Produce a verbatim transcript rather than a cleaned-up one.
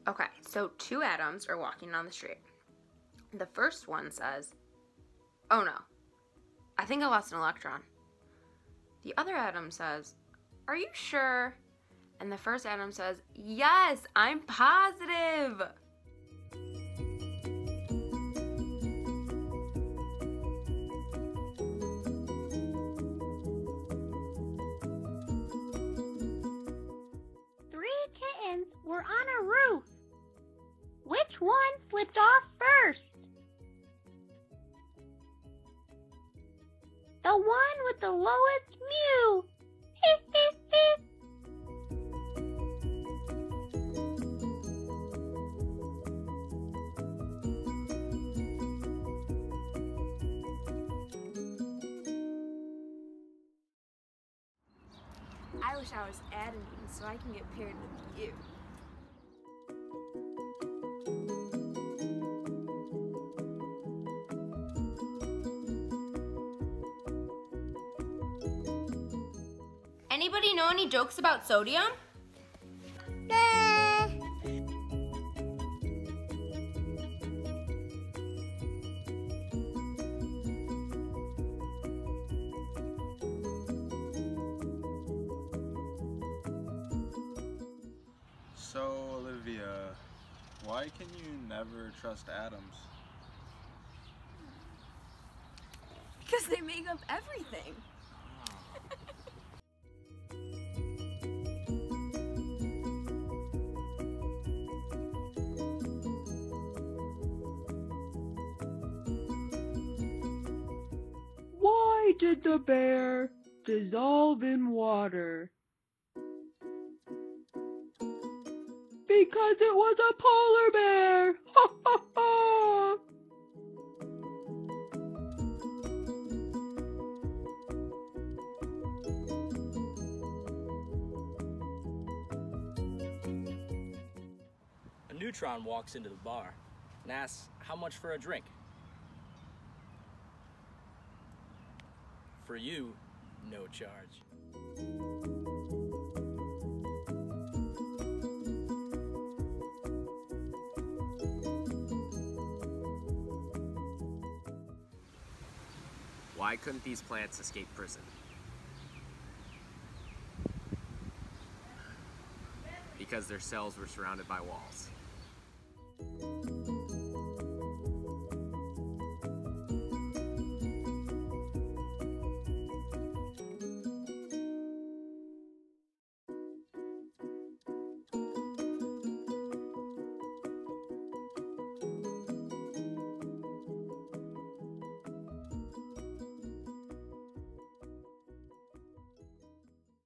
Okay, so two atoms are walking on the street. The first one says, "Oh no, I think I lost an electron." The other atom says, "Are you sure?" And the first atom says, "Yes, I'm positive." Three kittens were on a roof. Which one slipped off first? The one with the lowest mew. I wish I was Adam so I can get paired with you. Anybody know any jokes about sodium? So, Olivia, why can you never trust atoms? Because they make up everything. Why did the bear dissolve in water? Because it was a polar bear! Ha ha ha! A neutron walks into the bar and asks, "How much for a drink?" For you, no charge. Why couldn't these plants escape prison? Because their cells were surrounded by walls.